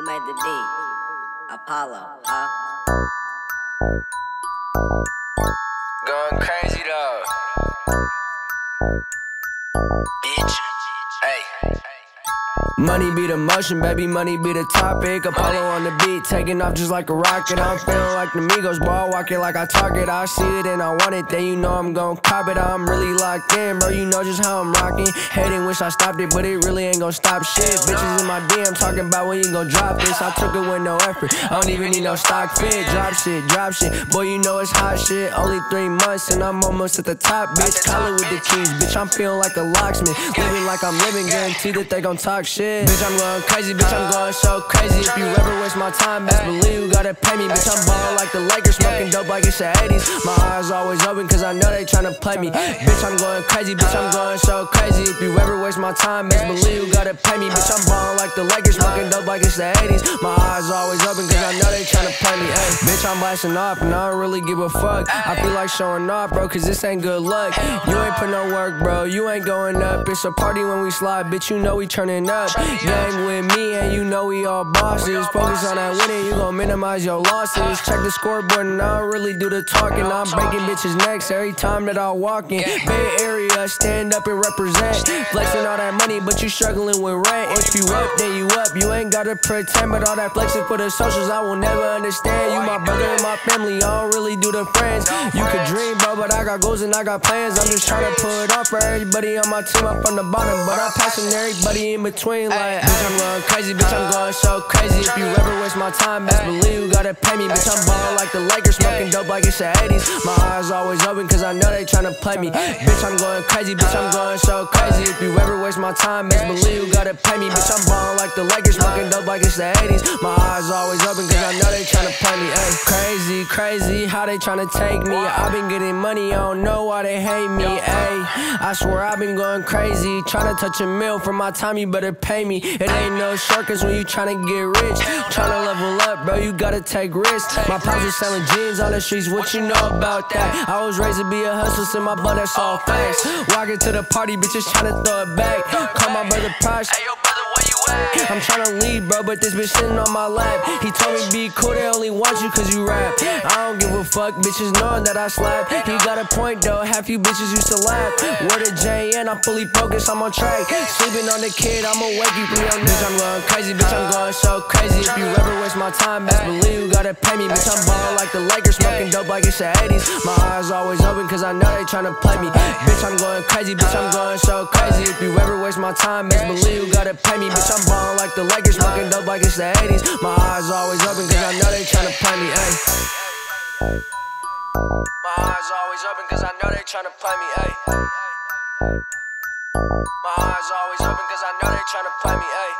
Who made the beat? Apollo, huh? Going crazy though. Bitch. Hey. Money be the motion, baby, money be the topic. Apollo on the beat, taking off just like a rocket. I'm feeling like the Migos, ball walking like I talk it. I see it and I want it, then you know I'm gon' cop it. I'm really locked in, bro, you know just how I'm rocking. Hating, wish I stopped it, but it really ain't gon' stop shit. Bitches in my DM talking about when you gon' drop this. I took it with no effort, I don't even need no stock fit. Drop shit, boy, you know it's hot shit. Only 3 months and I'm almost at the top, bitch. Call it with the keys, bitch, I'm feeling like a locksmith. Living like I'm living, guaranteed that they gon' talk shit. Bitch, I'm going crazy, bitch, I'm going so crazy. If you ever waste my time, best believe you gotta pay me. Bitch, I'm ballin' like the Lakers, smoking dope like it's the 80s. My eyes always open, cause I know they tryna play me. Bitch, I'm going crazy, bitch, I'm going so crazy. If you ever waste my time, best believe you gotta pay me. Bitch, I'm ballin' like the Lakers, smoking dope like it's the 80s. My eyes always open, cause I know they tryna play me. Ay, bitch, I'm blasting off, and I don't really give a fuck. I feel like showing off, bro, cause this ain't good luck. You ain't put no work, bro, you ain't going up. It's a party when we slide, bitch, you know we turning up. Gang with me and you know we all bosses. Focus on that winning, you gon' minimize your losses. Check the scoreboard and I don't really do the talking. I'm breaking bitches' necks every time that I walk in. Bay Area, stand up and represent. Flexing all that money, but you struggling with rent. If you up, then you up. You ain't gotta pretend, but all that flexing for the socials, I will never understand. You my brother and my family, I don't really do the friends. You could dream, bro, but I got goals and I got plans. I'm just trying to pull it off for everybody on my team up from the bottom, but I'm passing everybody in between like. Bitch, I'm going crazy, bitch, I'm going so crazy. If you ever waste my time, best believe you gotta pay me. Bitch, I'm ballin' like the Lakers, smoking dope like it's the 80s. My eyes always open, cause I know they tryna play me. Bitch, I'm going crazy, bitch, I'm going so crazy. If you ever waste my time, best believe you gotta pay me. Bitch, I'm ballin' like the Lakers, smoking dope like it's the 80s. My eyes always open, cause I know they tryna play me. Ay, crazy, crazy, how they tryna take me. I been getting money, I don't know why they hate me. Ay, I swear I been going crazy. Tryna touch a meal for my time, you better pay me. It ain't no shortcuts when you tryna get rich. Tryna level up, bro, you gotta take risks. My pops was selling jeans on the streets, what you know about that? I was raised to be a hustler, so my blood, that's all facts. Walking to the party, bitches tryna throw it back. Call my brother Prox. I'm tryna leave, bro, but this bitch sitting on my lap. He told me be cool, they only want you cause you rap. I don't give a fuck, bitches knowing that I slap. He got a point though, half you bitches used to laugh. Word of JN, I'm fully focused, I'm on track. Sleeping on the kid, I'ma wake you from your nap. Bitch, I'm going crazy, bitch, I'm going so crazy. If you ever waste my time, best believe you gotta pay me. Bitch, I'm ballin' like the Lakers, smoking dope like it's the 80s. My eyes always open cause I know they tryna play me. Bitch, I'm going crazy, bitch, I'm going so crazy. If you ever waste my time, best believe you gotta pay me. Bitch, I'm ballin' like the Lakers, smoking dope like it's the 80s. My eyes always open cause I know they tryna play me. Ay. My eyes always open cause I know they tryna play me. Ay. My eyes always open cause I know they tryna play me. Ay.